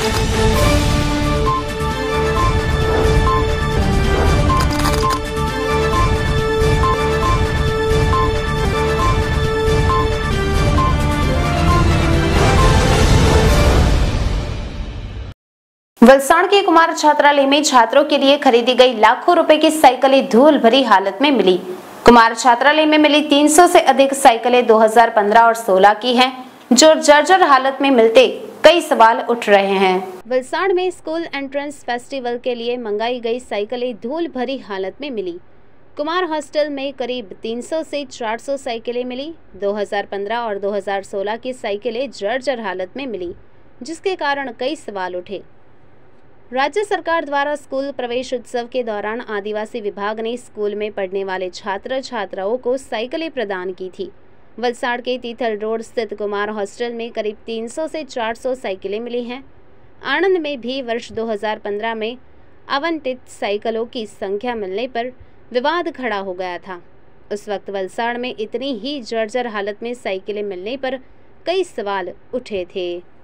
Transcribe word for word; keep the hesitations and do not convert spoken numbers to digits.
वलसाड़ के कुमार छात्रालय में छात्रों के लिए खरीदी गई लाखों रुपए की साइकिलें धूल भरी हालत में मिली। कुमार छात्रालय में मिली तीन सौ से अधिक साइकिलें दो हज़ार पंद्रह और सोलह की हैं, जो जर्जर हालत में मिलते कई सवाल उठ रहे हैं। वलसाड़ में स्कूल एंट्रेंस फेस्टिवल के लिए मंगाई गई साइकिलें धूल भरी हालत में मिली। कुमार हॉस्टल में करीब तीन सौ से चार सौ साइकिलें मिली। दो हज़ार पंद्रह और दो हज़ार सोलह की साइकिलें जर्जर हालत में मिली, जिसके कारण कई सवाल उठे। राज्य सरकार द्वारा स्कूल प्रवेश उत्सव के दौरान आदिवासी विभाग ने स्कूल में पढ़ने वाले छात्र छात्राओं को साइकिलें प्रदान की थी। वलसाड़ के तीथल रोड स्थित कुमार हॉस्टल में करीब तीन सौ से चार सौ साइकिलें मिली हैं। आणंद में भी वर्ष दो हज़ार पंद्रह में आवंटित साइकिलों की संख्या मिलने पर विवाद खड़ा हो गया था। उस वक्त वलसाड़ में इतनी ही जर्जर हालत में साइकिलें मिलने पर कई सवाल उठे थे।